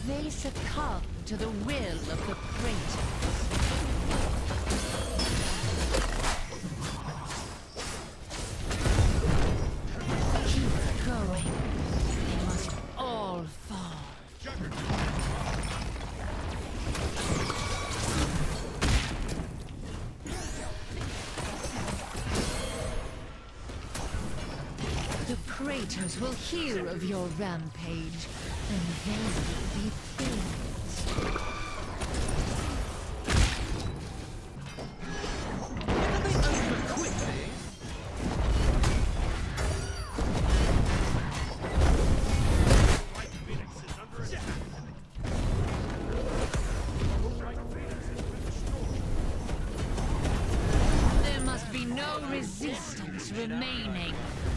They succumb to the will of the praetors. Keep going. They must all fall. The praetors will hear of your rampage, and they will be pleased. There must be no resistance remaining.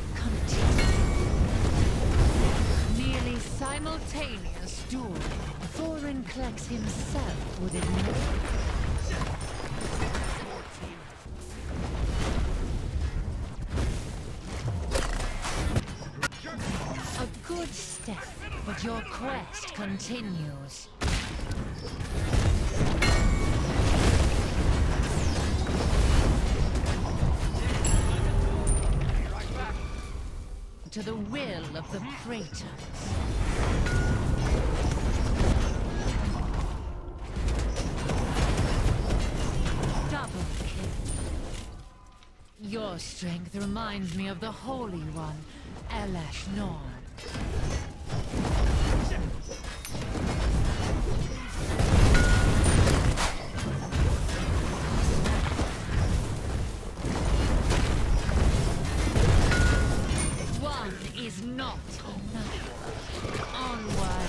Nearly simultaneous duel. Thorinclex himself would admit. A good step, but your quest continues. To the will of the praetors. Double kill. Your strength reminds me of the Holy One, Elash Norn. Is not enough. Onward.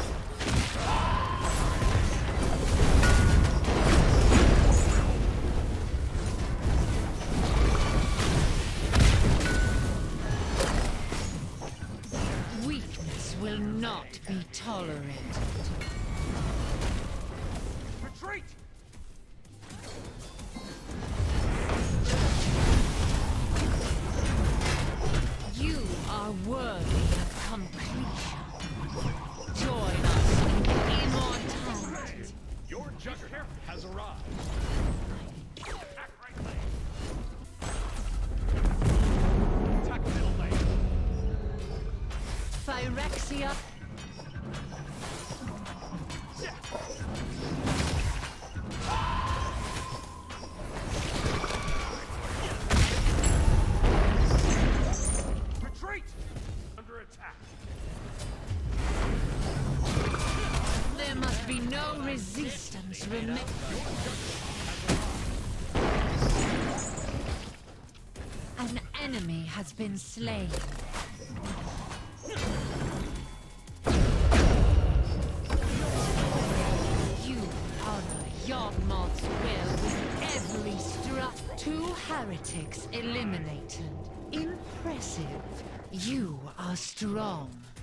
Weakness will not be tolerated. Retreat! You are worthy of completion. Join us in immortality. Your juggernaut has arrived. Attack right lane. Attack middle lane. Phyrexia. Under attack. There must be no resistance remaining. An enemy has been slain. You honor Yawgmoth's will with every strut. 2 heretics eliminated. Impressive. You are strong.